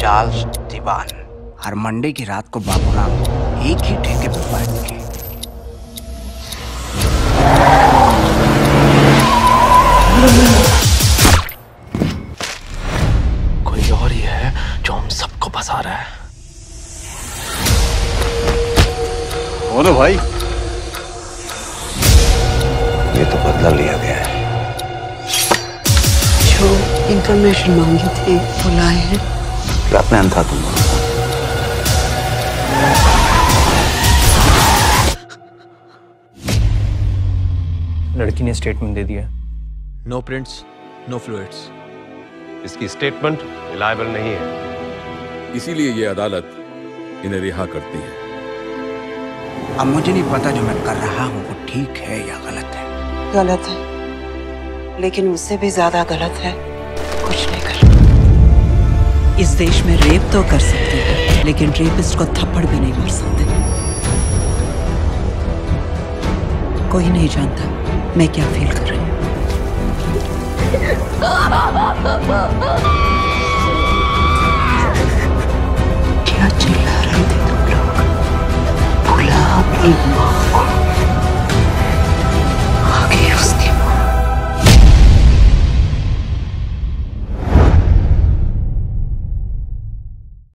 Charles दीवान। हर Monday की रात को बाबूराम एक ही ठेके पर बैठ के कोई और ही है जो हम सबको फंसा रहा है। बोलो भाई। ये तो बदला लिया गया है। जो इंफॉर्मेशन मांगी थी वो लाए हैं। क्या प्लान था तुम? लड़की ने स्टेटमेंट दे दिया। No prints, no fluids. इसकी स्टेटमेंट रिलायबल नहीं है, इसीलिए ये अदालत इन्हें रिहा करती है। अब मुझे नहीं पता जो मैं कर रहा हूँ वो ठीक है या गलत है। गलत है, लेकिन उससे भी ज्यादा गलत है कुछ नहीं कर। इस देश में रेप तो कर सकते हैं, लेकिन रेपिस्ट को थप्पड़ भी नहीं मार सकते। कोई नहीं जानता मैं क्या फील कर रही हूँ। क्या चिल्ला रहे थे तुम लोग? भुला भी